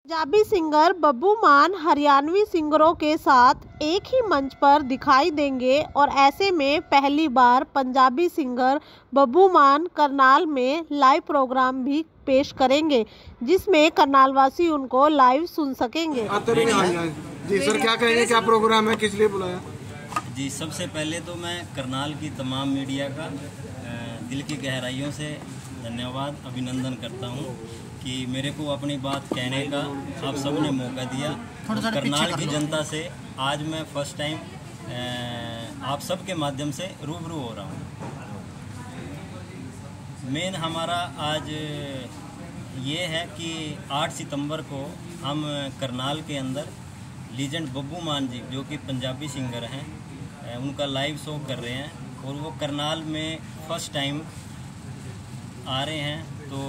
Punjabi singer Babbu मान हरियाणवी सिंगरों के साथ एक ही मंच पर दिखाई देंगे और ऐसे में पहली बार पंजाबी सिंगर बब्बू मान करनाल में लाइव प्रोग्राम भी पेश करेंगे, जिसमें करनालवासी उनको लाइव सुन सकेंगे। जी सर, क्या कहेंगे, क्या प्रोग्राम है, किस लिए बुलाया? जी, सबसे पहले तो मैं करनाल की तमाम मीडिया का दिल की गहराइयों से धन्यवाद अभिनंदन करता हूं कि मेरे को अपनी बात कहने का आप सबने मौका दिया। करनाल की जनता से आज मैं फर्स्ट टाइम आप सब के माध्यम से रूबरू हो रहा हूं। मेन हमारा आज ये है कि 8 सितंबर को हम करनाल के अंदर लीजेंड बब्बू मान जी, जो कि पंजाबी सिंगर हैं, उनका लाइव शो कर रहे हैं और वो करनाल में फर्स्ट टाइम आ रहे हैं। तो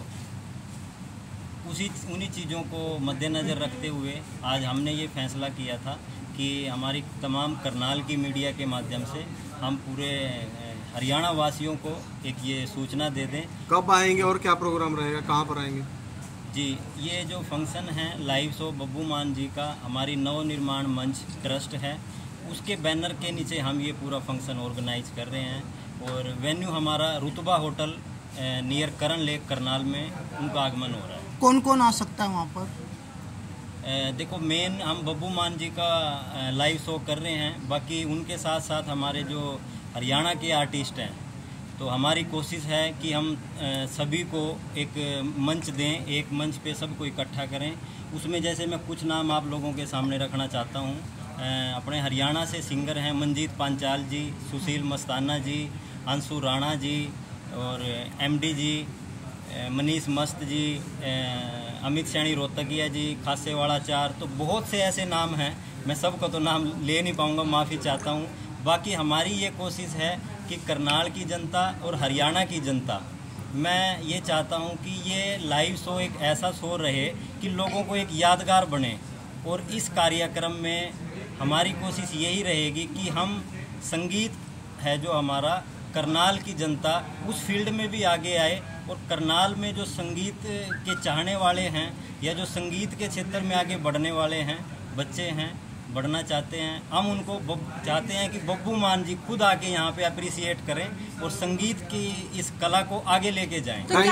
उन्हीं चीज़ों को मद्देनज़र रखते हुए आज हमने ये फैसला किया था कि हमारी तमाम करनाल की मीडिया के माध्यम से हम पूरे हरियाणा वासियों को एक ये सूचना दे दें। कब आएंगे और क्या प्रोग्राम रहेगा, कहाँ पर आएंगे? जी, ये जो फंक्शन है लाइव शो बब्बू मान जी का हमारी नव निर्माण मंच ट्रस्ट है, उसके बैनर के नीचे हम ये पूरा फंक्शन ऑर्गेनाइज कर रहे हैं और वेन्यू हमारा Rutba hotel near Karan lake Karnal में उनका आगमन हो रहा है। कौन कौन आ सकता है वहाँ पर? देखो, मेन हम बब्बू मान जी का लाइव शो कर रहे हैं, बाकी उनके साथ साथ हमारे जो हरियाणा के आर्टिस्ट हैं, तो हमारी कोशिश है कि हम सभी को एक मंच दें, एक मंच पे सबको इकट्ठा करें। उसमें जैसे मैं कुछ नाम आप लोगों के सामने रखना चाहता हूँ। अपने हरियाणा से सिंगर हैं मंजीत पांचाल जी, सुशील मस्ताना जी, अंशु राणा जी और एमडी जी, मनीष मस्त जी, अमित सैनी रोहतकिया जी, खासेवाड़ा चार, तो बहुत से ऐसे नाम हैं, मैं सबका तो नाम ले नहीं पाऊँगा, माफ़ी चाहता हूँ। बाकी हमारी ये कोशिश है कि करनाल की जनता और हरियाणा की जनता, मैं ये चाहता हूँ कि ये लाइव शो एक ऐसा शो रहे कि लोगों को एक यादगार बने। और इस कार्यक्रम में हमारी कोशिश यही रहेगी कि हम संगीत है जो हमारा, करनाल की जनता उस फील्ड में भी आगे आए और करनाल में जो संगीत के चाहने वाले हैं या जो संगीत के क्षेत्र में आगे बढ़ने वाले हैं, बच्चे हैं, बढ़ना चाहते हैं, हम उनको चाहते हैं कि बब्बू मान जी खुद आके यहाँ पे अप्रिसिएट करें और संगीत की इस कला को आगे लेके जाएं। तो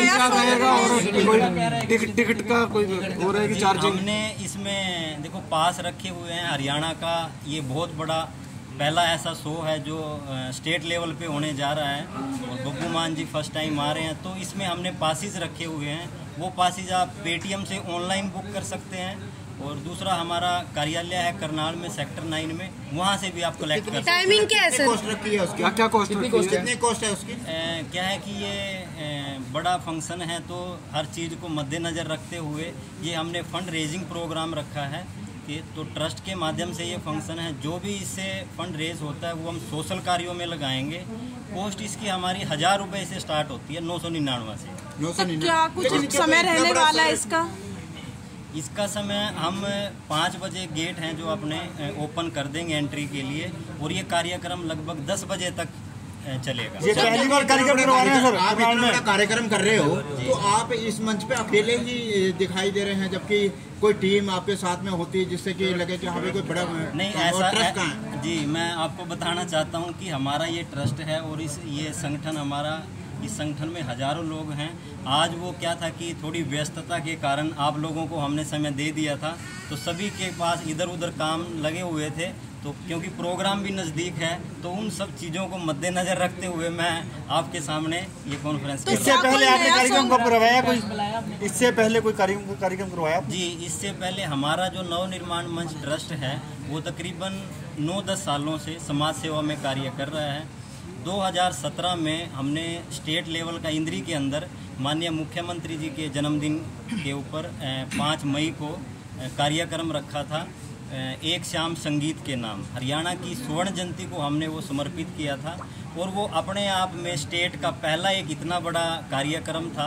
टिकट का कोई हो रहा है कि चार्जिंग? हमने इसमें देखो पास रखे हुए हैं। हरियाणा का ये बहुत बड़ा पहला ऐसा शो है जो स्टेट लेवल पे होने जा रहा है और बब्बू मान जी फर्स्ट टाइम आ रहे हैं, तो इसमें हमने पासिस रखे हुए हैं। वो पासिस आप पेटीएम से ऑनलाइन बुक कर सकते हैं और दूसरा हमारा कार्यालय है करनाल में सेक्टर 9 में, वहाँ से भी आप कलेक्ट कर सकते हैं। टाइमिंग क्या है सर? कॉस्ट रखी है उसकी? क्या कॉस्ट रखी है? कितनी कॉस्ट है उसकी? क्या है कि ये बड़ा फंक्शन है, तो हर चीज़ को मद्देनज़र रखते हुए ये हमने फंड रेजिंग प्रोग्राम रखा है कि तो ट्रस्ट के माध्यम से ये फंक्शन है। जो भी इससे फंड रेज होता है वो हम सोशल कार्यों में लगाएंगे। कॉस्ट इसकी हमारी 1000 रुपये से स्टार्ट होती है, 999 से। 999। क्या कुछ समय रहने वाला है इसका? इसका समय हम 5 बजे गेट हैं जो अपने ओपन कर देंगे एंट्री के लिए और ये कार्यक्रम लगभग 10 बजे तक चलेगा। ये पहली बार कार्यक्रम करवा रहे हैं सर? आप इतना बड़ा कार्यक्रम कर रहे हो तो आप इस मंच पे अकेले ही दिखाई दे रहे हैं, जबकि कोई टीम आपके साथ में होती है जिससे कि लगे कि हमें कोई बड़ा नहीं ऐसा ट्रस्ट कहाँ है? जी, मैं आपको बताना चाहता हूँ कि हमारा ये ट्रस्ट है और ये संगठन हमारा, इस संगठन में हजारों लोग हैं। आज वो क्या था कि थोड़ी व्यस्तता के कारण आप लोगों को हमने समय दे दिया था, तो सभी के पास इधर उधर काम लगे हुए थे, तो क्योंकि प्रोग्राम भी नज़दीक है तो उन सब चीज़ों को मद्देनज़र रखते हुए मैं आपके सामने ये कॉन्फ्रेंस कर रहा हूं। इससे पहले आपने कार्यक्रम कब करवाया? कोई इससे पहले कोई कार्यक्रम करवाया? जी, इससे पहले हमारा जो नव निर्माण मंच ट्रस्ट है वो तकरीबन 9-10 सालों से समाज सेवा में कार्य कर रहा है। 2017 में हमने स्टेट लेवल का इंद्री के अंदर माननीय मुख्यमंत्री जी के जन्मदिन के ऊपर 5 मई को कार्यक्रम रखा था, एक शाम संगीत के नाम। हरियाणा की स्वर्ण जयंती को हमने वो समर्पित किया था और वो अपने आप में स्टेट का पहला एक इतना बड़ा कार्यक्रम था।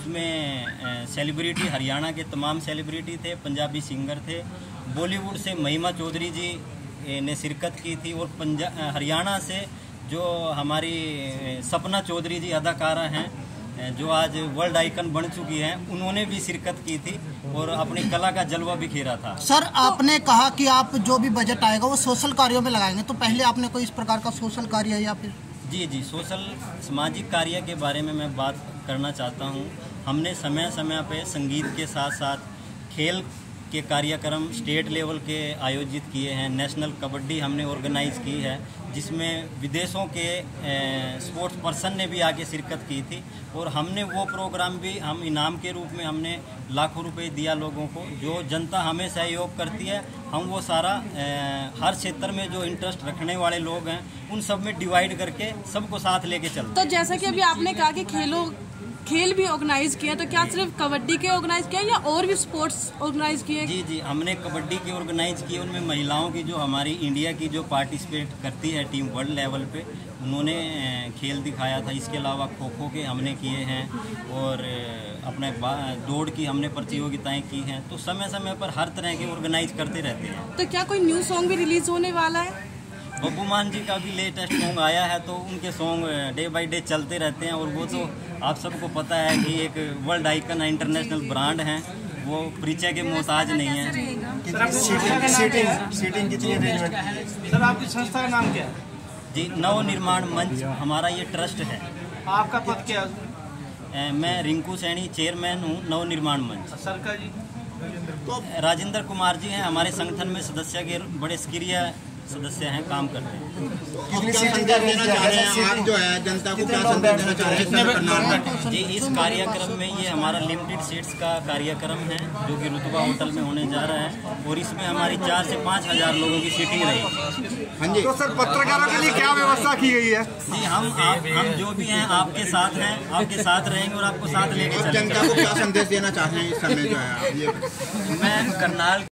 उसमें सेलिब्रिटी, हरियाणा के तमाम सेलिब्रिटी थे, पंजाबी सिंगर थे, बॉलीवुड से महिमा चौधरी जी ने शिरकत की थी और हरियाणा से जो हमारी सपना चौधरी जी अदाकारा हैं, जो आज वर्ल्ड आइकन बन चुकी हैं, उन्होंने भी शिरकत की थी और अपनी कला का जलवा बिखेरा था। सर, आपने कहा कि आप जो भी बजट आएगा वो सोशल कार्यों में लगाएंगे, तो पहले आपने कोई इस प्रकार का सोशल कार्य या फिर? जी, सोशल सामाजिक कार्य के बारे में मैं बात करना चाहता हूँ। हमने समय समय पे संगीत के साथ साथ खेल के कार्यक्रम स्टेट लेवल के आयोजित किए हैं। नेशनल कबड्डी हमने ऑर्गेनाइज की है, जिसमें विदेशों के स्पोर्ट्स पर्सन ने भी आके शिरकत की थी और हमने वो प्रोग्राम भी हम इनाम के रूप में हमने लाखों रुपए दिया लोगों को। जो जनता हमें सहयोग करती है, हम वो सारा हर क्षेत्र में जो इंटरेस्ट रखने वाले लोग हैं उन सब में डिवाइड करके सबको साथ लेके चलते। तो जैसा कि अभी आपने कहा कि खेल भी ऑर्गेनाइज किया, तो क्या सिर्फ कबड्डी के ऑर्गेनाइज किया या और भी स्पोर्ट्स ऑर्गेनाइज किए? जी, हमने कबड्डी के ऑर्गेनाइज किए। उनमें महिलाओं की जो हमारी इंडिया की जो पार्टिसिपेट करती है टीम वर्ल्ड लेवल पे, उन्होंने खेल दिखाया था। इसके अलावा खो खो के हमने किए हैं और अपने दौड़ की हमने प्रतियोगिताएं की हैं। तो समय समय पर हर तरह के ऑर्गेनाइज करते रहते हैं। तो क्या कोई न्यू सॉन्ग भी रिलीज होने वाला है? बब्बू मान जी का भी लेटेस्ट सॉन्ग आया है, तो उनके सॉन्ग डे बाय डे चलते रहते हैं। और वो तो आप सबको पता है कि एक वर्ल्ड आइकन है, इंटरनेशनल ब्रांड है, वो परिचय के मोहताज नहीं है। सीटिंग कितनी है? सर, आपकी संस्था का नाम क्या है? जी, नव निर्माण मंच हमारा ये ट्रस्ट है। आपका पद क्या है? मैं रिंकू सैनी चेयरमैन हूँ नव निर्माण मंच। सर का जी? राजेंद्र कुमार जी हैं हमारे संगठन में सदस्य के बड़े सक्रिय सदस्य हैं, काम करते हैं। क्या संदेश देना चाह रहे हैं आप जो है जनता को, क्या संदेश देना चाह रहे हैं? जी, इस कार्यक्रम में ये हमारा लिमिटेड सीट्स का कार्यक्रम है जो कि रुतबा होटल में होने जा रहा है और इसमें हमारी 4 से 5 हज़ार लोगों की सीटिंग रहेगी। हाँ जी। तो सर, पत्रकारों के लिए क्या व्यवस्था की गई है? जी, हम जो भी हैं आपके साथ हैं, आपके साथ रहेंगे और आपको साथ लेके चलेंगे। जनता को क्या संदेश देना चाह रहे हैं इस समय जो है? मैं करनाल